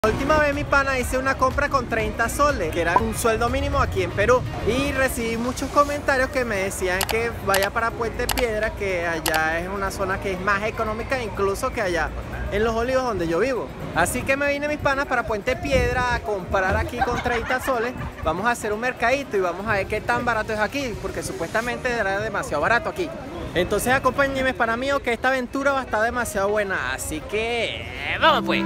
La última vez, mi pana, hice una compra con 30 soles, que era un sueldo mínimo aquí en Perú, y recibí muchos comentarios que me decían que vaya para Puente Piedra, que allá es una zona que es más económica incluso que allá en Los Olivos, donde yo vivo. Así que me vine, mis panas, para Puente Piedra a comprar aquí con 30 soles. Vamos a hacer un mercadito y vamos a ver qué tan barato es aquí, porque supuestamente era demasiado barato aquí. Entonces acompáñenme, para mí, que esta aventura va a estar demasiado buena. Así que vamos pues.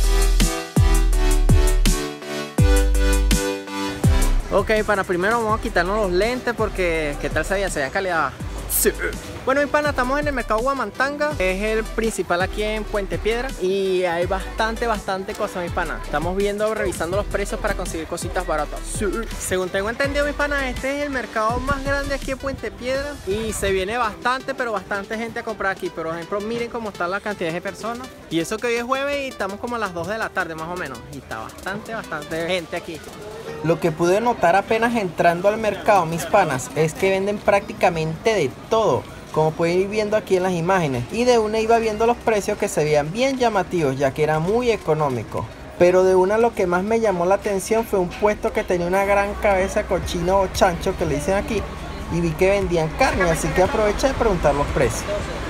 Ok, para primero vamos a quitarnos los lentes porque ¿qué tal se veía calidad? Sí. Bueno, mi pana, estamos en el mercado Huamantanga, es el principal aquí en Puente Piedra y hay bastante cosas, mi pana. Estamos revisando los precios para conseguir cositas baratas. Sí. Según tengo entendido, mi pana, este es el mercado más grande aquí en Puente Piedra y se viene bastante gente a comprar aquí. Por ejemplo, miren cómo está la cantidad de personas. Y eso que hoy es jueves y estamos como a las 2 de la tarde más o menos. Y está bastante gente aquí. Lo que pude notar apenas entrando al mercado, mis panas, es que venden prácticamente de todo, como pueden ir viendo aquí en las imágenes. Y de una iba viendo los precios que se veían bien llamativos, ya que era muy económico. Pero de una lo que más me llamó la atención fue un puesto que tenía una gran cabeza de cochino o chancho, que le dicen aquí, y vi que vendían carne, así que aproveché de preguntar los precios.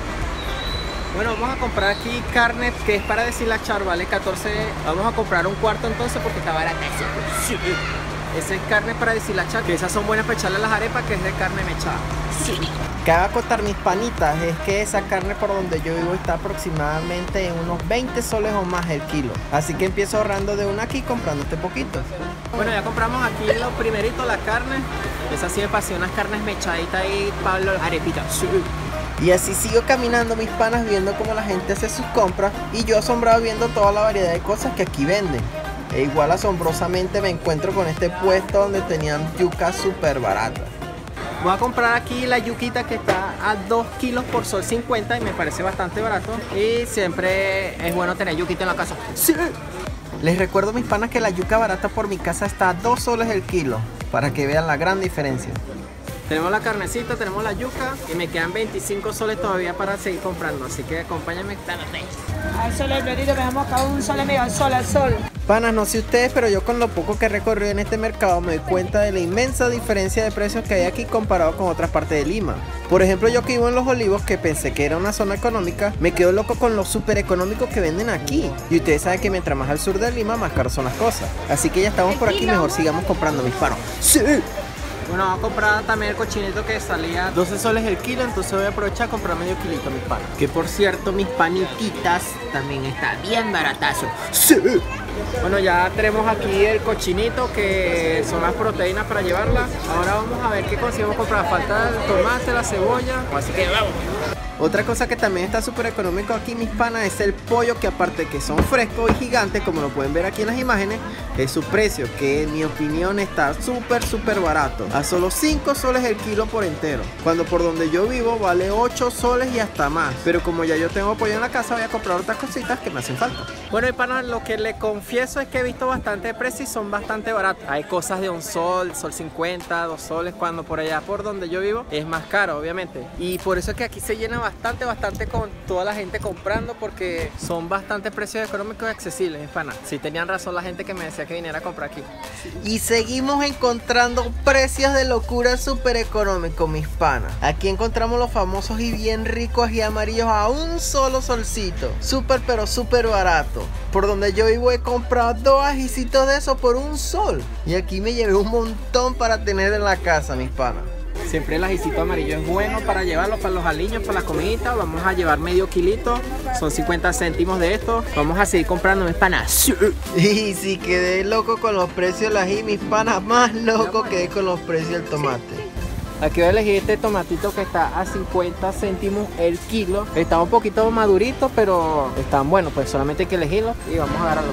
Bueno, vamos a comprar aquí carne que es para deshilachar, vale 14. Vamos a comprar un cuarto entonces porque está barata. Sí. Esa es carne para deshilachar, que esas son buenas para echarle a las arepas, que es de carne mechada. Sí. Que va a costar, mis panitas, es que esa carne por donde yo vivo está aproximadamente en unos 20 soles o más el kilo. Así que empiezo ahorrando de una aquí comprando este poquito. Bueno, ya compramos aquí lo primerito, la carne. Esa sí me pasé unas carnes mechaditas y Pablo, arepitas. Sí. Y así sigo caminando, mis panas, viendo cómo la gente hace sus compras y yo asombrado viendo toda la variedad de cosas que aquí venden. E igual asombrosamente me encuentro con este puesto donde tenían yuca súper barata. Voy a comprar aquí la yuquita que está a 2 kilos por sol 50 y me parece bastante barato. Y siempre es bueno tener yuquita en la casa. ¡Sí! Les recuerdo, mis panas, que la yuca barata por mi casa está a 2 soles el kilo, para que vean la gran diferencia. Tenemos la carnecita, tenemos la yuca y me quedan 25 soles todavía para seguir comprando, así que acompáñenme. Al sol el platito, dejamos cada un sol y medio, al sol. Panas, no sé ustedes, pero yo con lo poco que he recorrido en este mercado me doy cuenta de la inmensa diferencia de precios que hay aquí comparado con otras partes de Lima. Por ejemplo, yo que vivo en Los Olivos, que pensé que era una zona económica, me quedo loco con lo súper económico que venden aquí. Y ustedes saben que mientras más al sur de Lima, más caros son las cosas. Así que ya estamos por aquí, mejor sigamos comprando, mis panos. ¡Sí! Bueno, voy a comprar también el cochinito que salía 12 soles el kilo, entonces voy a aprovechar a comprar medio kilito, mis panos. Que por cierto, mis panititas también está bien baratazo. ¡Sí! Bueno, ya tenemos aquí el cochinito, que son las proteínas para llevarla. Ahora vamos a ver qué conseguimos comprar. Falta el tomate, la cebolla, así que vamos. Otra cosa que también está súper económico aquí, mis panas, es el pollo, que aparte de que son frescos y gigantes, como lo pueden ver aquí en las imágenes, es su precio, que en mi opinión está súper barato, a solo 5 soles el kilo por entero, cuando por donde yo vivo vale 8 soles y hasta más. Pero como ya yo tengo pollo en la casa, voy a comprar otras cositas que me hacen falta. Bueno, mis panas, lo que le confieso es que he visto bastante precios y son bastante baratos. Hay cosas de 1 sol, sol 50, 2 soles, cuando por allá por donde yo vivo es más caro, obviamente. Y por eso es que aquí se llena bastante con toda la gente comprando, porque son bastante precios económicos y accesibles, mis panas. Sí, tenían razón la gente que me decía que viniera a comprar aquí. Y seguimos encontrando precios de locura súper económicos, mis panas. Aquí encontramos los famosos y bien ricos ají amarillos a 1 solo solcito. Pero súper barato. Por donde yo vivo he comprado 2 ajicitos de esos por 1 sol. Y aquí me llevé un montón para tener en la casa, mis panas. Siempre el ajicito amarillo es bueno para llevarlo para los aliños, para las comiditas. Vamos a llevar medio kilito, son 50 céntimos de esto. Vamos a seguir comprando, mis panas. Y si quedé loco con los precios del ají, mis panas, más loco quedé con los precios del tomate. Aquí voy a elegir este tomatito que está a 50 céntimos el kilo. Está un poquito madurito, pero están buenos, pues solamente hay que elegirlo y vamos a agarrarlo.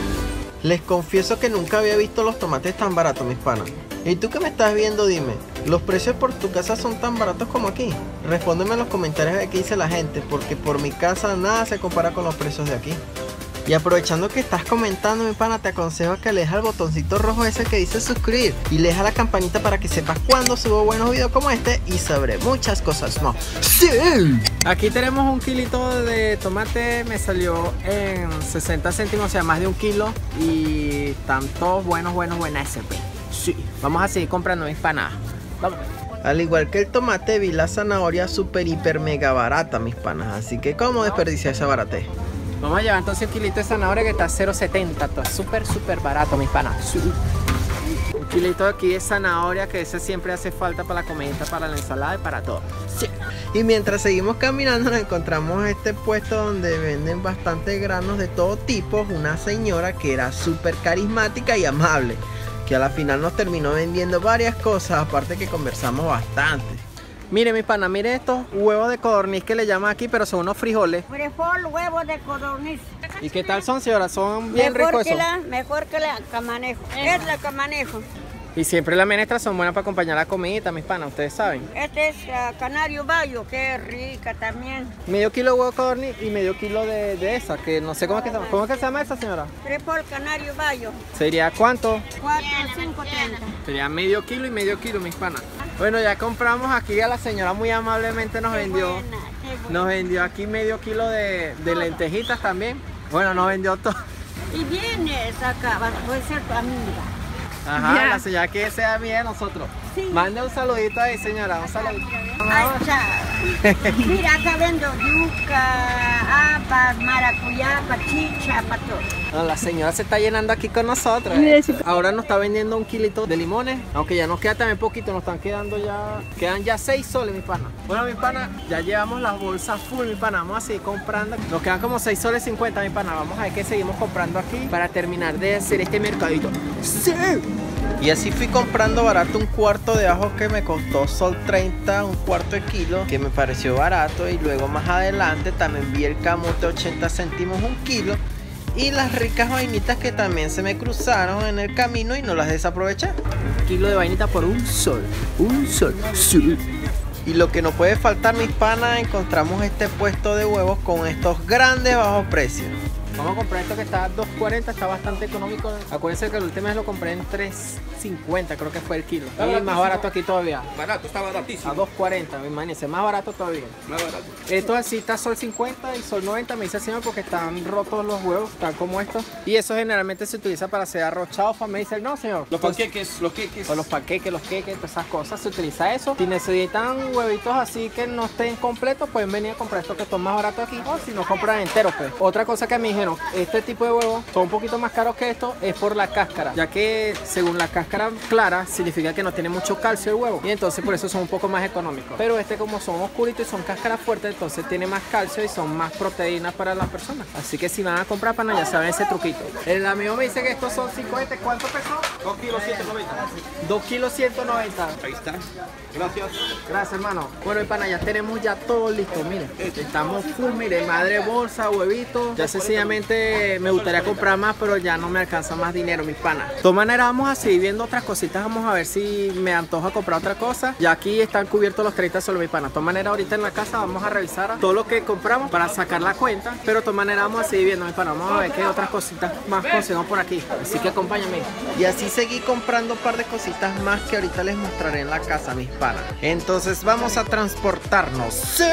Les confieso que nunca había visto los tomates tan baratos, mis panas. ¿Y tú que me estás viendo, dime, los precios por tu casa son tan baratos como aquí? Respóndeme en los comentarios de qué dice la gente, porque por mi casa nada se compara con los precios de aquí. Y aprovechando que estás comentando, mi pana, te aconsejo que le dejes el botoncito rojo ese que dice suscribir y le dejas la campanita para que sepas cuando subo buenos videos como este y sobre muchas cosas más. ¡Sí! Aquí tenemos un kilito de tomate, me salió en 60 céntimos, o sea, más de 1 kilo. Y están todos buenos, SP. Sí, vamos a seguir comprando, mis panas. Vamos. Al igual que el tomate, vi la zanahoria super, hiper, mega barata, mis panas. Así que, ¿cómo desperdiciar esa baratez? Vamos a llevar entonces 1 kilito de zanahoria que está a 0.70. Todo súper barato, mis panas. Sí. 1 kilito aquí de zanahoria, que ese siempre hace falta para la comidita, para la ensalada y para todo. Sí. Y mientras seguimos caminando nos encontramos este puesto donde venden bastantes granos de todo tipo. Una señora que era súper carismática y amable, que a la final nos terminó vendiendo varias cosas, aparte que conversamos bastante. Mire, mi pana, mire estos huevos de codorniz que le llaman aquí, pero son unos frijoles. Frijol, huevos de codorniz. ¿Y qué tal son, señora? Son bien ricos esos. Mejor que la camanejo. Es la camanejo. Y siempre las menestras son buenas para acompañar la comidita, mis panas, ustedes saben. Este es canario bayo, que es rica también. Medio kilo de huevo de codorniz y medio kilo de esa, que no sé cómo es que se llama. ¿Cómo es que se llama esa, señora? Frijol canario bayo. ¿Sería cuánto? 4, 5, 30. Sería medio kilo y medio kilo, mis panas. Bueno, ya compramos aquí, a la señora muy amablemente nos vendió aquí medio kilo de lentejitas también. Bueno, nos vendió todo. Y vienes acá, voy a ser tu amiga. Ajá, yeah. La señora que sea amiga de nosotros. Sí. Mande un saludito ahí, señora, un saludito. Ay, mira, acá vendo yuca, habas, maracuyá, pachicha, para todo. No, la señora se está llenando aquí con nosotros. Ahora nos está vendiendo 1 kilito de limones, aunque ya nos queda también poquito, nos están quedando ya, quedan ya 6 soles, mi pana. Bueno, mi pana, ya llevamos las bolsas full, mi pana, vamos a seguir comprando. Nos quedan como 6 soles 50, mi pana, vamos a ver qué seguimos comprando aquí para terminar de hacer este mercadito. ¡Sí! Y así fui comprando barato un cuarto de ajo que me costó sol 30, un cuarto de kilo, que me pareció barato. Y luego más adelante también vi el camote 80 céntimos 1 kilo. Y las ricas vainitas que también se me cruzaron en el camino y no las desaproveché. 1 kilo de vainita por 1 sol. 1 sol. Sí. Y lo que no puede faltar, mis panas, encontramos este puesto de huevos con estos grandes bajos precios. Vamos a comprar esto que está a 2.40, está bastante económico. Acuérdense que el último mes lo compré en 3.50, creo que fue el kilo. Y más barato aquí todavía. Barato, está baratísimo. A 2.40, imagínense, más barato todavía. Más barato. Esto así está sol 50 y sol 90, me dice el señor, porque están rotos los huevos, están como estos. Y eso generalmente se utiliza para hacer arroz chaufa. Me dice, no señor. Los panqueques, los queques. O los panqueques, los queques, todas esas cosas, se utiliza eso. Si necesitan huevitos así que no estén completos, pueden venir a comprar estos que son más baratos aquí. O si no, compran enteros, pues. Otra cosa que me dijeron, este tipo de huevos son un poquito más caros que estos, es por la cáscara, ya que según la cáscara clara significa que no tiene mucho calcio el huevo, y entonces por eso son un poco más económicos. Pero este, como son oscuritos y son cáscaras fuertes, entonces tiene más calcio y son más proteínas para las personas. Así que si van a comprar pana, ya saben ese truquito. El amigo me dice que estos son 50, ¿cuánto pesó? 2 kilos 190. 2 kilos 190. Ahí está. Gracias. Gracias, hermano. Bueno, y pana, ya tenemos ya todo listo, miren. Estamos full, miren, madre bolsa, huevitos. Ya sencillamente me gustaría comprar más, pero ya no me alcanza más dinero, mis panas. De todas maneras, vamos a seguir viendo otras cositas. Vamos a ver si me antoja comprar otra cosa. Ya aquí están cubiertos los 30 soles, mis panas. De todas maneras, ahorita en la casa vamos a revisar todo lo que compramos para sacar la cuenta. Pero de todas maneras, vamos a seguir viendo, mis panas. Vamos a ver qué otras cositas más conseguimos por aquí. Así que acompáñame. Y así seguí comprando un par de cositas más que ahorita les mostraré en la casa, mis panas. Entonces vamos a transportarnos. ¡Sí!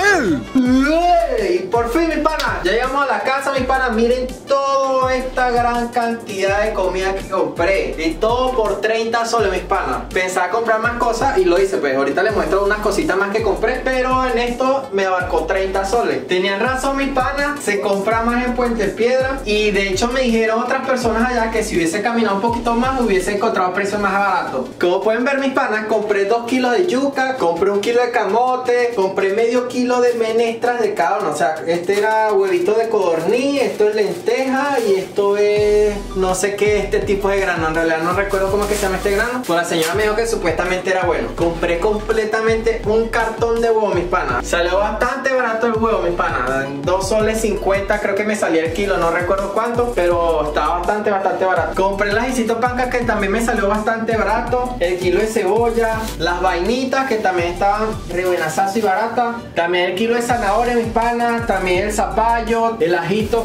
Y por fin, mis panas, ya llegamos a la casa, mis panas. Miren toda esta gran cantidad de comida que compré. Y todo por 30 soles, mis panas. Pensaba comprar más cosas y lo hice, pues ahorita les muestro unas cositas más que compré, pero en esto me abarcó 30 soles. Tenían razón, mis panas, se compra más en Puente Piedra. Y de hecho me dijeron otras personas allá que si hubiese caminado un poquito más hubiese encontrado precios más baratos. Como pueden ver, mis panas, compré 2 kilos de yuca, compré 1 kilo de camote, compré medio kilo de menestras de cada uno. O sea, este era huevito de codorniz, esto es lenteja y esto es no sé qué, este tipo de grano. En realidad no recuerdo cómo es que se llama este grano, pues la señora me dijo que supuestamente era bueno. Compré completamente un cartón de huevo, mis panas. Salió bastante barato el huevo, mis panas. 2 soles 50 creo que me salía el kilo, no recuerdo cuánto, pero estaba bastante barato. Compré las Isito Pancas, que también me salió bastante barato. El kilo de cebolla, las vainitas que también estaban re buenazazo y barata. También el kilo de zanahoria, mis panas. También el zapallo, el ajito que está bien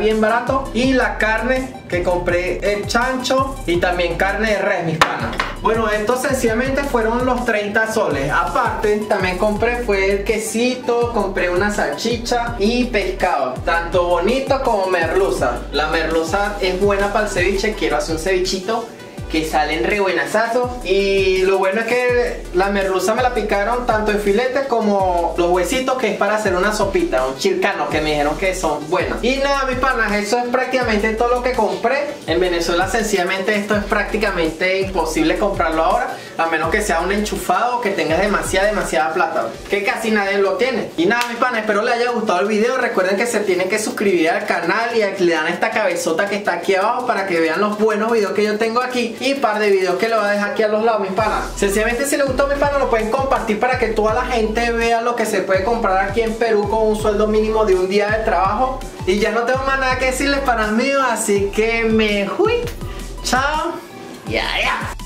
bien barato. Y la carne que compré, el chancho y también carne de res, mis panas. Bueno, estos sencillamente fueron los 30 soles. Aparte, también compré fue el quesito, compré una salchicha y pescado, tanto bonito como merluza. La merluza es buena para el ceviche, quiero hacer un cevichito que salen re buenasazos. Y lo bueno es que la merluza me la picaron tanto en filete como los huesitos, que es para hacer una sopita, un chilcano, que me dijeron que son buenas. Y nada, mis panas, eso es prácticamente todo lo que compré. En Venezuela sencillamente esto es prácticamente imposible comprarlo ahora, a menos que sea un enchufado o que tengas demasiada plata, que casi nadie lo tiene. Y nada, mis panas, espero les haya gustado el video. Recuerden que se tienen que suscribir al canal y le dan esta cabezota que está aquí abajo para que vean los buenos videos que yo tengo aquí y un par de videos que lo voy a dejar aquí a los lados, mis panas. Sencillamente, si les gustó, mis panas, lo pueden compartir para que toda la gente vea lo que se puede comprar aquí en Perú con un sueldo mínimo de un día de trabajo. Y ya no tengo más nada que decirles, panas míos, así que me fui. Chao. Ya.